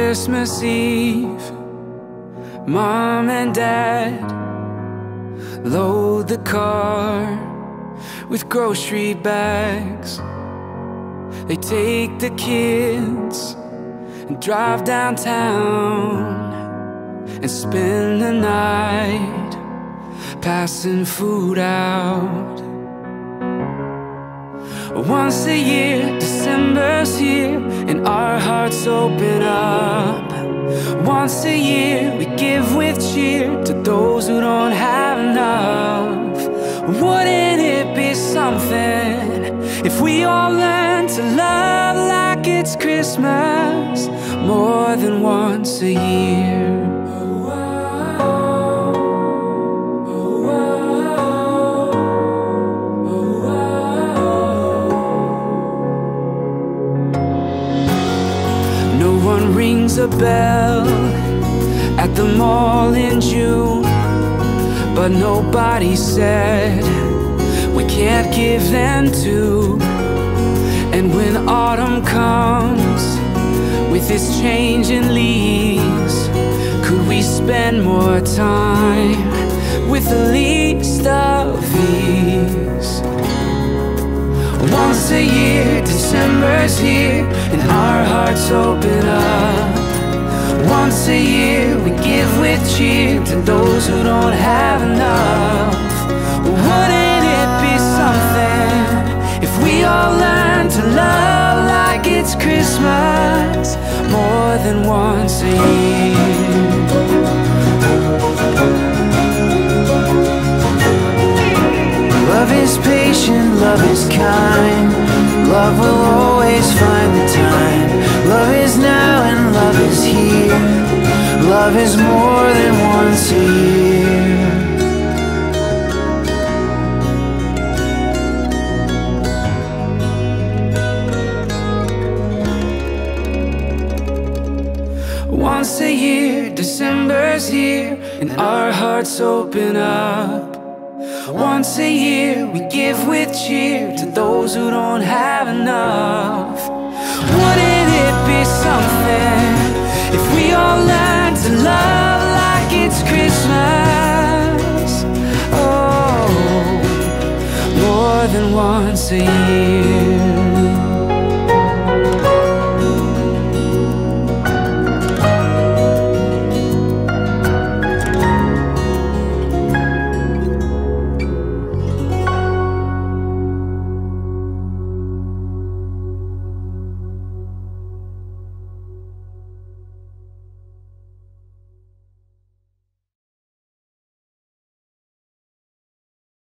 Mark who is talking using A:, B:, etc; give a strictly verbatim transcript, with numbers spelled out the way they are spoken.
A: Christmas Eve, Mom and Dad load the car with grocery bags. They take the kids and drive downtown and spend the night passing food out. Once a year, December's here, and our hearts open up. Once a year, we give with cheer to those who don't have enough. Wouldn't it be something if we all learned to love like it's Christmas more than once a year? No one rings a bell at the mall in June, but nobody said we can't give them two. And when autumn comes with its changing leaves, could we spend more time with the least of these? Once a year, December's here, and our hearts open up. Once a year, we give with cheer to those who don't have enough. Wouldn't it be something if we all learned to love like it's Christmas more than once a year? Love is patient, love is kind. Love will always find the time. Love is now and love is here. Love is more than once a year. Once a year, December's here, and our hearts open up. Once a year, we give with cheer to those who don't have enough. Wouldn't it be something if we all learned to love like it's Christmas? Oh, more than once a year.